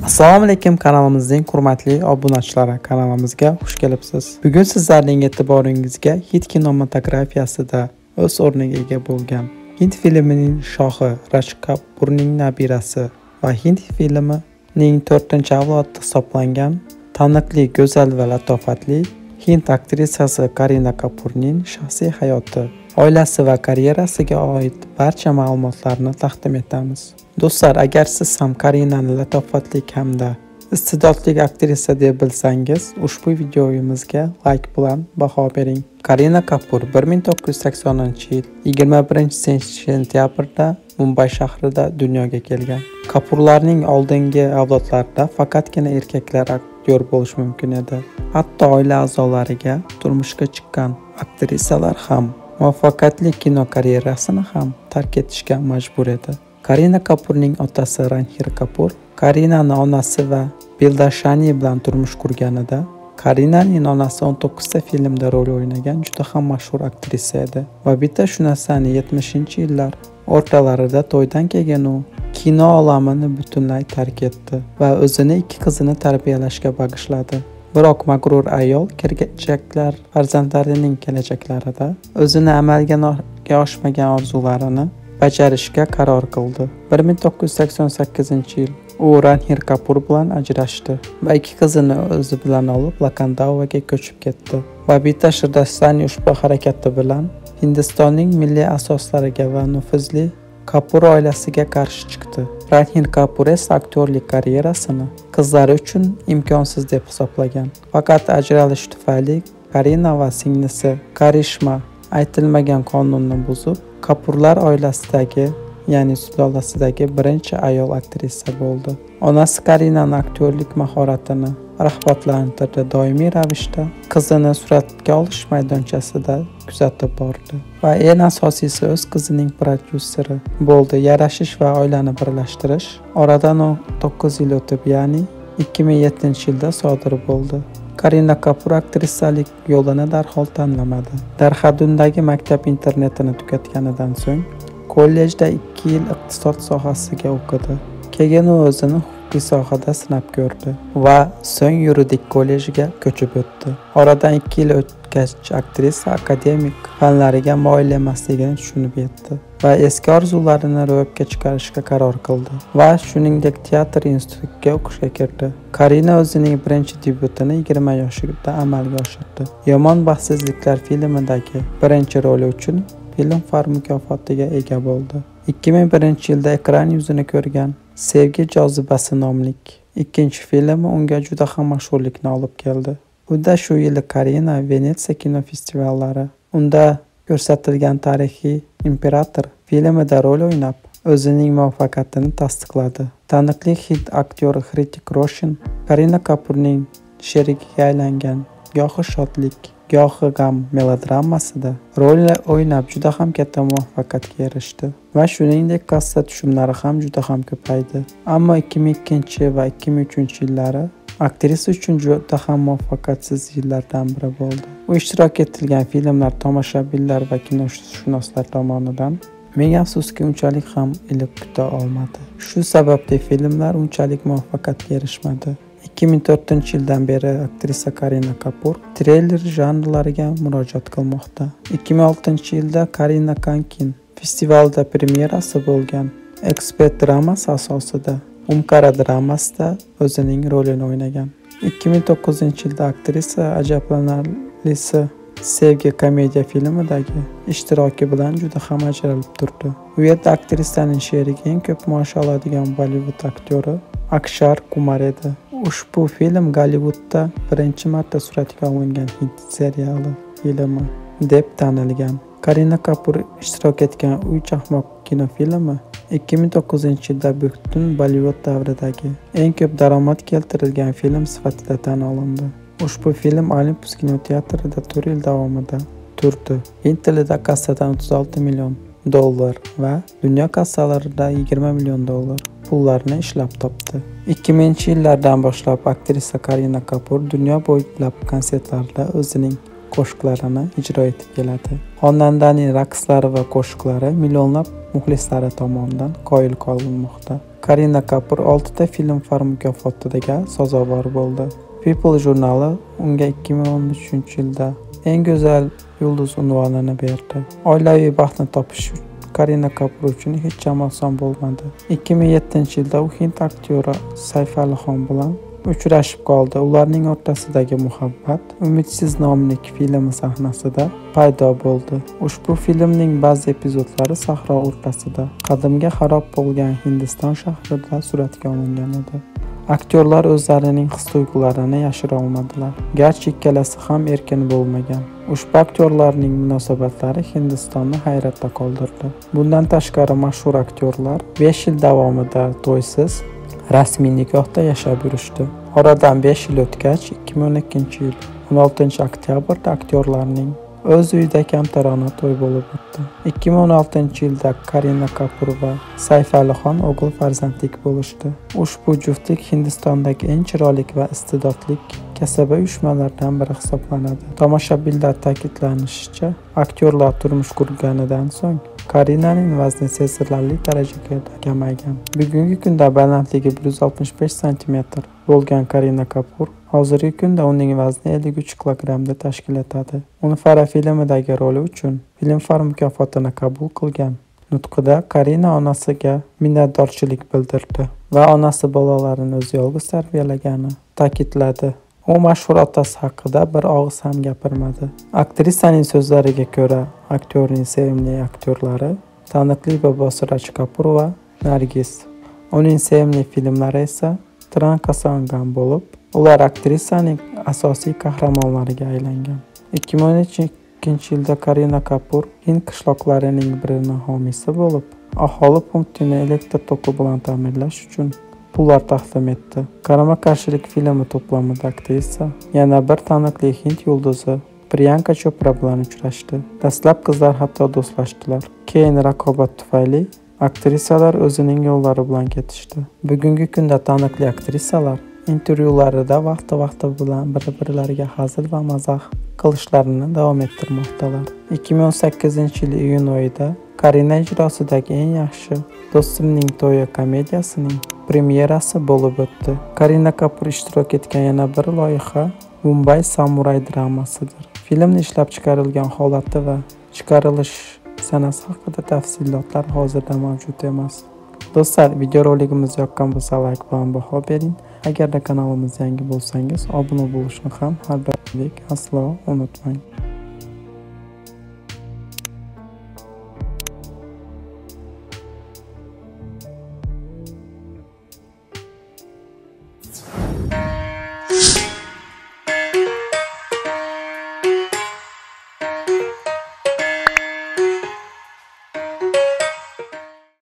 Assalomu alaykum kanalimizning hurmatli obunachilari, kanalimizga xush kelibsiz. Bugun sizlarning e'tiboringizga Hind kinematografiyasida o'z o'rniga ega bo'lgan Hind filmining shohi Raj Kapoorning nabirasi va Hind filmining 4-avlodi hisoblangan taniqli, go'zal va latofatli Hind aktrisasi Kareena Kapoorning shaxsiy hayoti, oilasi va karyerasiga oid barcha ma'lumotlarni taqdim etamiz. Do'stlar, agar siz ham Kareenani latofatli hamda iste'dodli aktrisa deb bilsangiz, ushbu videomizga like bilan baho bering. Kareena Kapoor 1980-yil 21-sentyabrda Mumbay shahrida dunyoga kelgan. Kapoorlarning oldingi avlodlarida faqatgina erkaklar aktyor bo'lishi mumkin edi. Hatto oila a'zolariga turmushga chiqqan aktrisalar ham muvaffaqiyatli kino karyerasini ham tark etishga majbur edi. Kareena Kapoorning otasi Ranbir Kapoor Kareenani onasi va Bildashani bilan turmush qurganida, Kareenaning onasi 19 ta filmda rol o'ynagan juda ham mashhur aktrisa edi va bitta shu narsani 70-yillar o'rtalarida to'ydan keyin u kino olamini butunlay tark etdi va o'zini 2 qizini tarbiyalashga bag'ishladi. Biroq mag'rur ayol kelajak farzandlarining kelajaklarida o'zini amalga oshmagan orzularini bajarishga qaror qildi. 1988-yil u Ranbir Kapoor bilan ajrashdi va 2 qizini o'zi bilan olib Lakandoga ko'chib ketdi va bitta Shirdastani ushbu harakati bilan Hindistonning milliy asoslariga va nufuzli Kapoor oilasiga qarshi chiqdi. Ranbir Kapoor esa aktyorlik karyerasini qizlari uchun imkonsiz deb hisoblagan. Faqat ajralish tufayli Kareena va singlisi Karishma aytilmagan qonunni buzib, Kapoorlar oilasidagi, ya'ni sulolasidagi birinchi ayol aktrisa bo'ldi. Onasi Kareenaning aktyorlik mahoratini rag'batlantirdi, doimiy ravishda qizini suratga olish maydonchasida kuzatib bordi va eng asosiysi o'z qizining prodyuseri bo'ldi. Yarashish va oilani birlashtirish oradan 9 yil o'tib, ya'ni 2007-yilda sodir bo'ldi. Kareena Kapoor aktrisalik yo'lini darhol tanlamadi. Darhadundagi maktab internatini tugatganidan so'ng kollejda 2 yil iqtisod sohasiga o'qidi. Keyin u o'zini huquqiy sohada sinab ko'rdi va so'ng yuridik kollejiga ko'chib o'tdi. Oradan 2 yil o'tgach, aktrisa akademik fanlariga moyil emasligini tushunib yetdi va eski orzularini ro'yobga chiqarishga qaror qildi va shuningdek teatr institutiga o'qishga kirdi. Kareena o'zining birinchi debyutini 20 yoshida amalga oshirdi. Yomon baxtsizliklar filmidagi birinchi roli uchun Filmfar mukofotiga ega bo'ldi. 2001-yilda ekran yuzini ko'rgan Sevgi jozibasi nomli ikkinchi filmi unga juda ham mashhurlikni olib keldi. Unda shu yili Kareena Venetsiya kinofestivallari unda ko'rsatilgan tarixiy imperator filmida rol o'ynab, o'zining muvaffaqiyatini tasdiqladi. Taniqli hind aktyori Hrithik Roshan Kareena Kapoorning sherigiga aylangan Gohi shodlik, gohi g'am melodramasida rol o'ynab juda ham katta muvaffaqiyatga erishdi va shuningdek kassa tushumlari ham juda ham ko'paydi. Ammo 2002 va 2003-yillari aktrisa uchun juda ham muvaffaqiyatsiz yillardan biri bo'ldi. U ishtirok etilgan filmlar tomoshabinlar va kinoshunoslar tomonidan ming afsuski unchalik ham iliq kuta olmadi. Shu sababli filmlar unchalik muvaffaqiyatga erishmadi. 2004-yildan beri aktrisa Kareena Kapoor treyler janrlariga murojaat qilmoqda. 2006-yilda Kareena Kankin festivalda premyerasi bo'lgan Expert dramasi asosida Umkara dramasida o'zining rolini o'ynagan. 2009-yilda aktrisa ajablanarlisi Sevgi komediya filmidagi ishtiroki bilan juda ham ajralib turdi. U yerda aktrisaning sherigi eng ko'p maosh oladigan Bollivud aktyori Akshar Kumar edi. Ushbu film Gollivudda birinchi marta suratga olingan hind seriali filmi deb tanilgan. Kareena Kapoor ishtirok etgan Uy chaqmoq kinofilmi 2009-yilda butun Bollivud davridagi eng ko'p daromad keltirilgan film sifatida tan olindi. Ushbu film Olympus kinoteatrida 4 yil davomida turdi. Hind tilida kassadan $36 million va dunyo kassalarida $20 million pullarni ishlab topdi. 2000-yillardan boshlab aktrisa Kareena Kapoor dunyo bo'ylab konsertlarda o'zining qo'shiqlarini ijro etib keladi. Xonandaning raqslari va qo'shiqlari millionlab muxlislari tomonidan qoyil qolinmoqda. Karina Kapur 6 ta Filmfare mukofotiga sazovor bo'ldi. People jurnali unga 2013-yilda eng go'zal yulduz unvonini berdi. Oilaviy baxtni topish Karina Kapur uchun hech ham oson bo'lmadi. 2007-yilda u hind aktyori Saif Ali Xon bilan uchrashib qoldi. Ularning o'rtasidagi muhabbat Umidsiz nomli filmi sahnasida paydo bo'ldi. Ushbu filmning ba'zi epizodlari sahro o'rtasida, qadimgi xarob bo'lgan Hindiston shahrida suratga olingan edi. Aktyorlar o'zlarining his-tuyg'ularini yashira olmadilar, garchi ikkalasi ham erkin bo'lmagan. Ushbu aktyorlarning munosabatlari Hindistonni hayratda qoldirdi. Bundan tashqari mashhur aktyorlar 5 yil davomida to'ysiz rasmiy nikohda yashab yurishdi. Oradan 5 yil o'tgach, 2012-yil 16-oktyabrda aktyorlarning o'z uyida kamtarona to'y bo'lib o'tdi. 2016-yilda Karina Kapur va Saif Ali Xon o'g'il farzandlik bo'lishdi. Ushbu juftlik Hindistondagi eng chiroyli va iste'dodli kasaba uyushmalaridan biri hisoblanadi. Tomoshabinlar ta'kidlanishicha, aktyorlar turmush qurganidan so'ng Karinaning vazni sezilarli darajada kamaygan. Bugungi kunda balandligi 165 cm bo'lgan Karina Kapur hozirgi kunda uning vazni 53 kilogrammda tashkil etadi. Unfara filmidagi roli uchun Filmfare mukofotini qabul qilgan nutqida Karina onasiga minnatdorchilik bildirdi va onasi bolalarini o'zi yolg'iz tarbiyalagani ta'kidladi. U mashhur otasi haqida bir og'iz ham gapirmadi. Aktrisaning so'zlariga ko'ra, aktyorning sevimli aktyorlari taniqli bobosi Raj Kapur va Nargis. Uning sevimli filmlari esa Tranka Sangam bo'lib, ular aktrisaning asosiy qahramonlariga aylangan. 2012-yilda Karina Kapur Hind qishloqlarining birining homiysi bo'lib, aholi punktini elektr toki bilan ta'minlash uchun pullar taqdim etdi. Qarama-qarshilik filmi to'plamida aktrisa yana bir taniqli hind yulduzi Priyanka Chopra bilan uchrashdi. Dastlab qizlar hatto do'stlashdilar. Keyin raqobat tufayli aktrisalar o'zining yo'llari bilan ketishdi. Bugungi kunda taniqli aktrisalar intervyularida vaqti bilan bir-birlariga hazil va mazax qilishlarini davom ettirmoqdalar. 2018-yil iyun oyida Karina ijrosidagi eng yaxshi Do'stimning to'yi komediyasining premyerasi bo'lib o'tdi. Karina Kapur ishtirok etgan yana bir loyiha Mumbai Samuray dramasidir. Filmning ishlab chiqarilgan holati va chiqarilish sanasi haqida tafsilotlar hozirda mavjud emas. Do'stlar, videorolikimiz yoqqan bo'lsa, like bilan baho bering. Agarda kanalimizga yangi bo'lsangiz, obuna bo'lishni ham har doimgidek aslo unutmang.